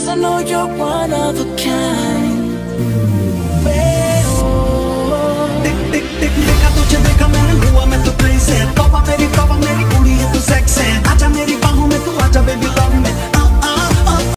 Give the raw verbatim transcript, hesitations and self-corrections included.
'cause I know you're one of a kind.